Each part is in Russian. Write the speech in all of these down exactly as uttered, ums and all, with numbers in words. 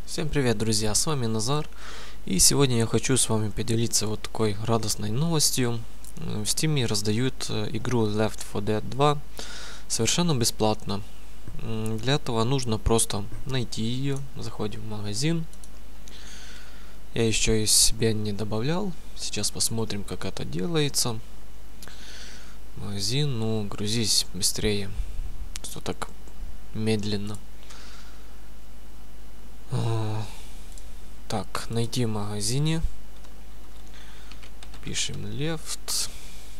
Всем привет, друзья, с вами Назар, и сегодня я хочу с вами поделиться вот такой радостной новостью. В Steam раздают игру Left фор Dead два совершенно бесплатно. Для этого нужно просто найти ее, заходим в магазин. Я еще из себя не добавлял, сейчас посмотрим, как это делается. Магазин, ну грузись быстрее, что так медленно. Так, найти в магазине. Пишем Left.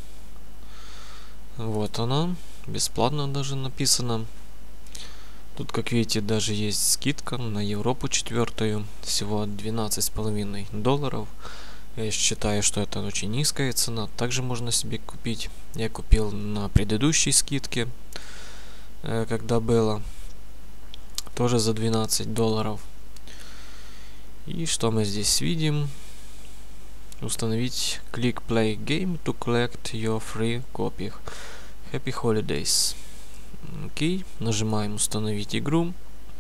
Вот она. Бесплатно даже написано. Тут, как видите, даже есть скидка на Европу четвертую. Всего двенадцать с половиной долларов. Я считаю, что это очень низкая цена. Также можно себе купить. Я купил на предыдущей скидке, когда было. Тоже за двенадцать долларов. И что мы здесь видим? Установить Click Play Game to collect your free copy. Happy Holidays. Окей, нажимаем установить игру.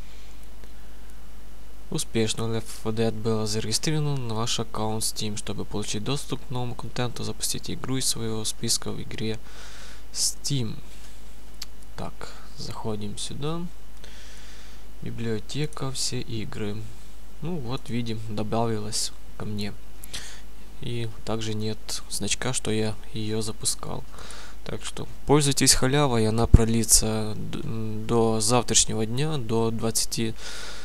Успешно Left фор Dead было зарегистрировано на ваш аккаунт Steam. Чтобы получить доступ к новому контенту, запустите игру из своего списка в игре Steam. Так, заходим сюда. Библиотека, все игры. Ну вот, видим, добавилась ко мне. И также нет значка, что я ее запускал. Так что пользуйтесь халявой, она продлится до завтрашнего дня, до двадцати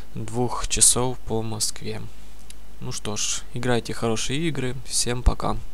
двух часов по Москве. Ну что ж, играйте хорошие игры, всем пока.